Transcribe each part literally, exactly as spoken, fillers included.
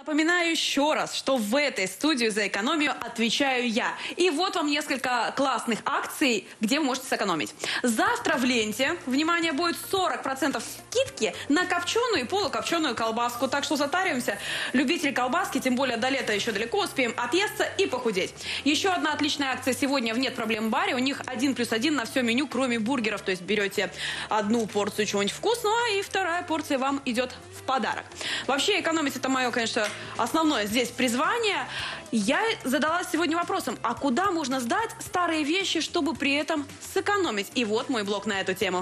Напоминаю еще раз, что в этой студии за экономию отвечаю я. И вот вам несколько классных акций, где вы можете сэкономить. Завтра в ленте, внимание, будет сорок процентов скидки на копченую и полукопченую колбаску. Так что затариваемся. Любители колбаски, тем более до лета еще далеко, успеем отъесться и похудеть. Еще одна отличная акция сегодня в «Нет проблем» баре. У них один плюс один на все меню, кроме бургеров. То есть берете одну порцию чего-нибудь вкусного, и вторая порция вам идет в подарок. Вообще экономить — это мое, конечно, основное здесь призвание. Я задалась сегодня вопросом, а куда можно сдать старые вещи, чтобы при этом сэкономить? И вот мой блог на эту тему.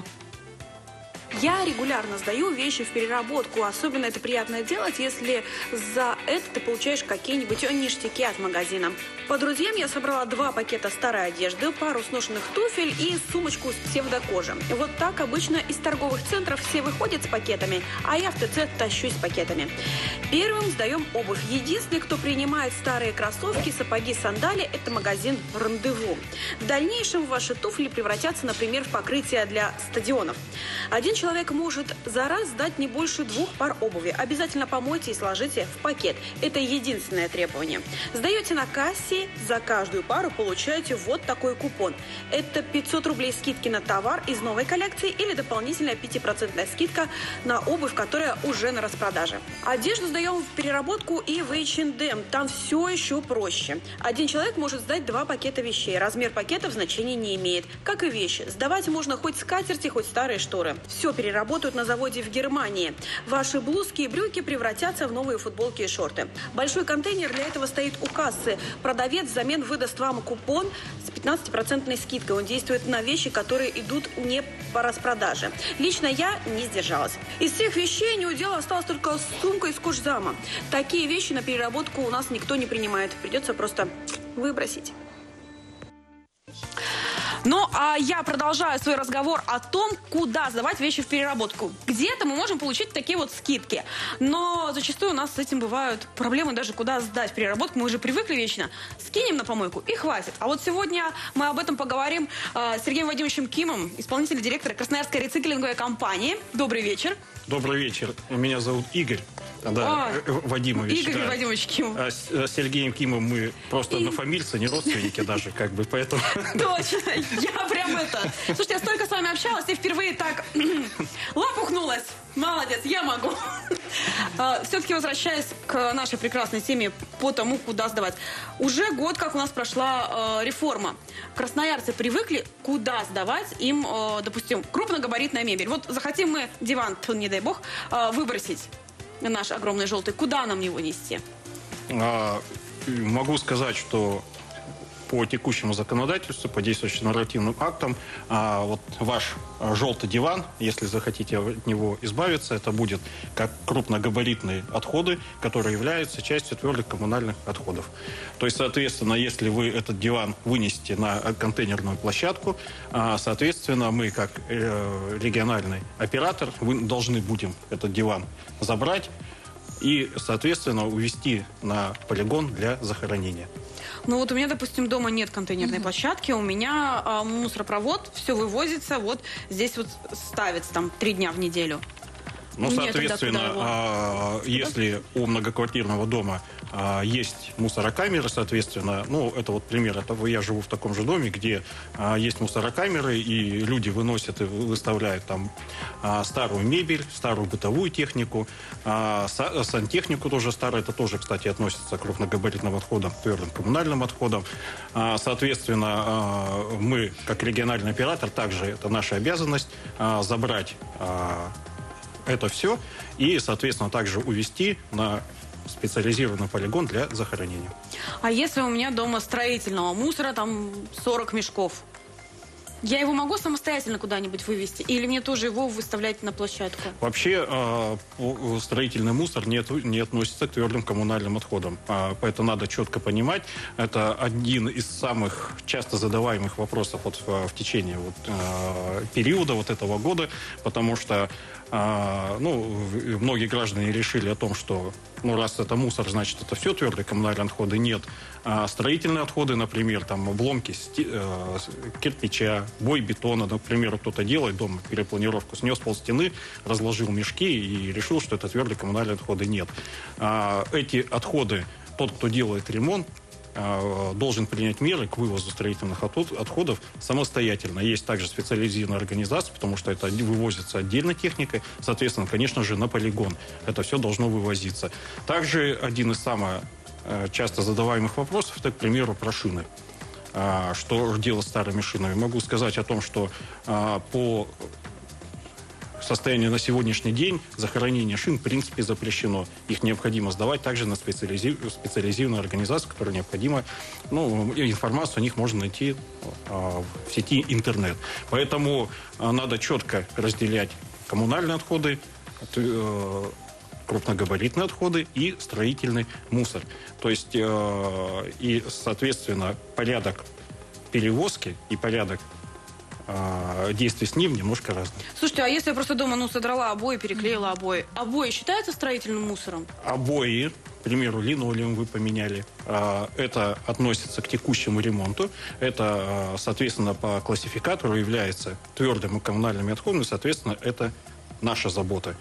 Я регулярно сдаю вещи в переработку. Особенно это приятно делать, если за это ты получаешь какие-нибудь ништяки от магазина. По друзьям я собрала два пакета старой одежды, пару сношенных туфель и сумочку с псевдокожи. Вот так обычно из торговых центров все выходят с пакетами, а я в ТЦ тащусь с пакетами. Первым сдаем обувь. Единственный, кто принимает старые кроссовки, сапоги, сандали, это магазин «Рандеву». В дальнейшем ваши туфли превратятся, например, в покрытие для стадионов. Один человек может за раз сдать не больше двух пар обуви. Обязательно помойте и сложите в пакет. Это единственное требование. Сдаете на кассе, за каждую пару получаете вот такой купон. Это пятьсот рублей скидки на товар из новой коллекции или дополнительная пятипроцентная скидка на обувь, которая уже на распродаже. Одежду сдаем в переработку и в эйч энд эм. Там все еще проще. Один человек может сдать два пакета вещей. Размер пакетов значения не имеет. Как и вещи. Сдавать можно хоть скатерти, хоть старые шторы. Все переработают на заводе в Германии. Ваши блузки и брюки превратятся в новые футболки и шорты. Большой контейнер для этого стоит у кассы. Продавец взамен выдаст вам купон с пятнадцатипроцентной скидкой. Он действует на вещи, которые идут не по распродаже. Лично я не сдержалась. Из всех вещей не удела осталась только сумка из кожзама. Такие вещи на переработку у нас никто не принимает. Придется просто выбросить. Ну, а я продолжаю свой разговор о том, куда сдавать вещи в переработку. Где-то мы можем получить такие вот скидки. Но зачастую у нас с этим бывают проблемы, даже куда сдать в переработку. Мы уже привыкли вечно. Скинем на помойку и хватит. А вот сегодня мы об этом поговорим э, с Сергеем Вадимовичем Кимом, исполнительный директор Красноярской рециклинговой компании. Добрый вечер. Добрый вечер. Меня зовут Игорь. Да, а, Вадимович. Игорь да. Вадимович Ким. А с Сергеем Кимом мы просто И... однофамильцы, не родственники даже, как бы, поэтому... Точно, я прям это... Слушайте, я столько с вами общалась, и впервые так лопухнулась. Молодец, я могу. Все-таки возвращаясь к нашей прекрасной теме по тому, куда сдавать. Уже год, как у нас прошла э, реформа. Красноярцы привыкли, куда сдавать им, э, допустим, крупногабаритная мебель. Вот захотим мы диван, не дай бог, э, выбросить. Наш огромный желтый. Куда нам его нести? А, могу сказать, что по текущему законодательству, по действующим нормативным актам, а, вот ваш желтый диван, если захотите от него избавиться, это будет как крупногабаритные отходы, которые являются частью твердых коммунальных отходов. То есть, соответственно, если вы этот диван вынесете на контейнерную площадку, а, соответственно, мы, как э, региональный оператор, вы должны будем этот диван забрать и, соответственно, увезти на полигон для захоронения. Ну вот у меня, допустим, дома нет контейнерной mm-hmm. площадки, у меня а, мусоропровод, все вывозится, вот здесь вот ставится там три дня в неделю. Ну, Мне соответственно, а, если у многоквартирного дома а, есть мусорокамеры, соответственно, ну, это вот пример, это я живу в таком же доме, где а, есть мусорокамеры, и люди выносят и выставляют там а, старую мебель, старую бытовую технику, а, са, сантехнику тоже старую, это тоже, кстати, относится к крупногабаритным отходам, к твердым коммунальным отходам. А, соответственно, а, мы, как региональный оператор, также это наша обязанность а, забрать а, это все и, соответственно, также увезти на специализированный полигон для захоронения. А если у меня дома строительного мусора, там сорок мешков, я его могу самостоятельно куда-нибудь вывести? Или мне тоже его выставлять на площадку? Вообще э, строительный мусор не, не относится к твердым коммунальным отходам. Э, это надо четко понимать. Это один из самых часто задаваемых вопросов вот, в, в течение вот, э, периода, вот этого года, потому что ну, многие граждане решили о том, что ну, раз это мусор, значит, это все твердые коммунальные отходы. Нет. А строительные отходы, например, там обломки сти- э, кирпича, бой бетона, например, кто-то делает дома перепланировку, снес полстены, разложил мешки и решил, что это твердые коммунальные отходы. Нет. А эти отходы, тот, кто делает ремонт, должен принять меры к вывозу строительных отходов самостоятельно. Есть также специализированная организация, потому что это вывозится отдельно техникой, соответственно, конечно же, на полигон. Это все должно вывозиться. Также один из самых часто задаваемых вопросов, это, к примеру, про шины. Что делать с старыми шинами? Могу сказать о том, что по состоянию на сегодняшний день захоронение шин в принципе запрещено. Их необходимо сдавать также на специализи... специализированную организацию, которая необходима. Ну, информацию о них можно найти а, в сети интернет. Поэтому а, надо четко разделять коммунальные отходы, э, крупногабаритные отходы и строительный мусор. То есть э, и, соответственно, порядок перевозки и порядок действий с ним немножко разные. Слушайте, а если я просто дома, ну, содрала обои, переклеила обои, обои считаются строительным мусором? Обои, к примеру, линолеум вы поменяли, это относится к текущему ремонту, это, соответственно, по классификатору является твердым и коммунальными отходами, соответственно, это наша забота.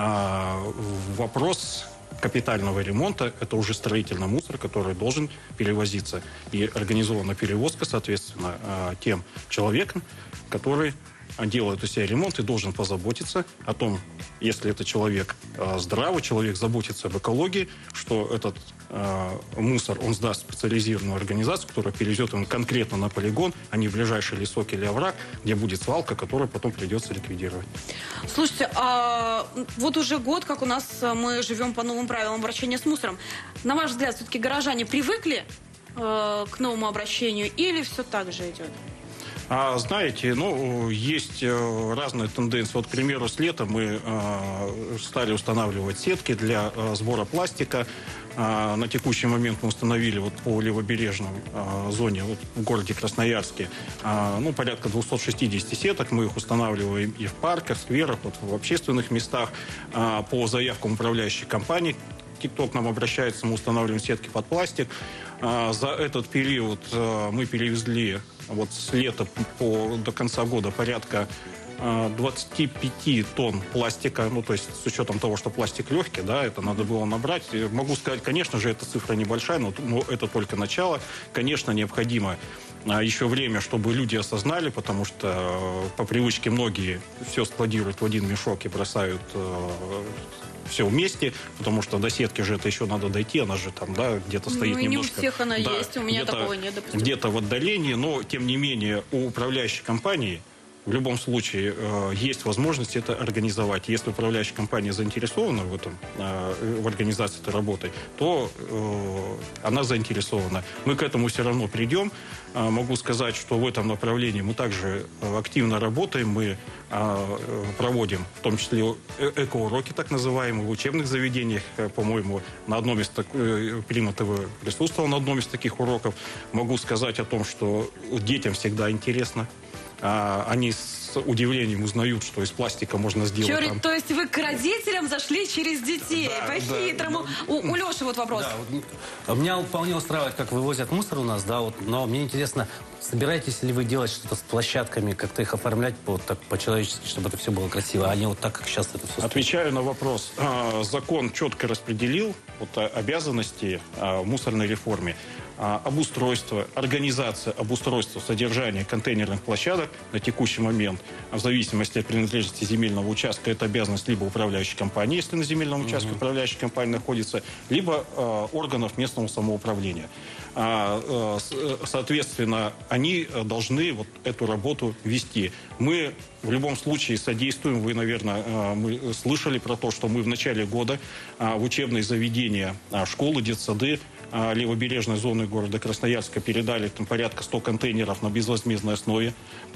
Вопрос капитального ремонта – это уже строительный мусор, который должен перевозиться. И организована перевозка, соответственно, тем человеком, который делает у себя ремонт и должен позаботиться о том, если это человек здравый, человек заботится об экологии, что этот э, мусор он сдаст в специализированную организацию, которая перевезет его конкретно на полигон, а не в ближайший лесок или овраг, где будет свалка, которую потом придется ликвидировать. Слушайте, а вот уже год, как у нас мы живем по новым правилам обращения с мусором. На ваш взгляд, все-таки горожане привыкли э, к новому обращению или все так же идет? А, знаете, ну, есть э, разные тенденции. Вот, к примеру, с лета мы э, стали устанавливать сетки для э, сбора пластика. Э, на текущий момент мы установили вот по левобережной э, зоне вот, в городе Красноярске э, ну, порядка двести шестьдесят сеток. Мы их устанавливаем и в парках, скверах, вот, в общественных местах. Э, по заявкам управляющей компании ТикТок к нам обращается, мы устанавливаем сетки под пластик. Э, за этот период э, мы перевезли вот с лета по, до конца года порядка э, двадцать пять тонн пластика, ну, то есть с учетом того, что пластик легкий, да, это надо было набрать. И могу сказать, конечно же, эта цифра небольшая, но, но это только начало. Конечно, необходимо э, еще время, чтобы люди осознали, потому что э, по привычке многие все складируют в один мешок и бросают э, все вместе, потому что до сетки же это еще надо дойти, она же там, да, где-то стоит ну, немножко. Ну, не у всех она да, есть, у меня такого нет, допустим. Где-то в отдалении, но, тем не менее, у управляющей компании в любом случае э, есть возможность это организовать. Если управляющая компания заинтересована в этом, э, в организации этой работы, то э, она заинтересована. Мы к этому все равно придем. Э, могу сказать, что в этом направлении мы также активно работаем. Мы э, проводим, в том числе, эко-уроки, так называемые, в учебных заведениях. По-моему, на одном из так... Прима-ТВ присутствовал на одном из таких уроков. Могу сказать о том, что детям всегда интересно. Они с удивлением узнают, что из пластика можно сделать. Чё, там... То есть вы к родителям зашли через детей, да, по-хитрому. Да, да. У, у Леши вот вопрос. Да, вот, меня вполне устраивает, как вывозят мусор у нас, да, вот, но мне интересно, собираетесь ли вы делать что-то с площадками, как-то их оформлять вот так по-человечески, чтобы это все было красиво, а не вот так, как сейчас это все. Отвечаю на вопрос. Закон четко распределил вот, обязанности в мусорной реформе. Обустройство, организация обустройства, содержание контейнерных площадок на текущий момент, в зависимости от принадлежности земельного участка, это обязанность либо управляющей компании, если на земельном участке угу. управляющая компания находится, либо э, органов местного самоуправления. А, э, соответственно, они должны вот эту работу вести. Мы в любом случае содействуем. Вы, наверное, э, мы слышали про то, что мы в начале года э, в учебные заведения, э, школы, детсады, левобережной зоны города Красноярска передали там порядка ста контейнеров на безвозмездной основе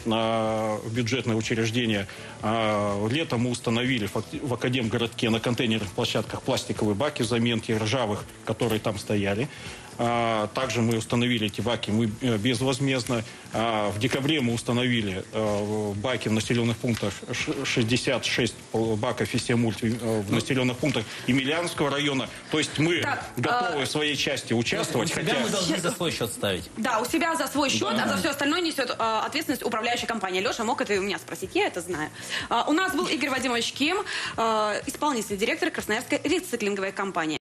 в бюджетное учреждение. Летом мы установили в Академгородке на контейнерных площадках пластиковые баки, заменки ржавых, которые там стояли. А, также мы установили эти баки мы безвозмездно. А, в декабре мы установили а, баки в населенных пунктах шестьдесят шесть баков и семь мульт в населенных пунктах Емельянского района. То есть мы так, готовы а... в своей части участвовать. У себя хотя... мы должны за свой счет ставить. Да, у себя за свой счет, да. а за все остальное несет а, ответственность управляющая компания. Леша мог это и у меня спросить, я это знаю. А, у нас был Игорь Вадимович Ким, а, исполнительный директор Красноярской рециклинговой компании.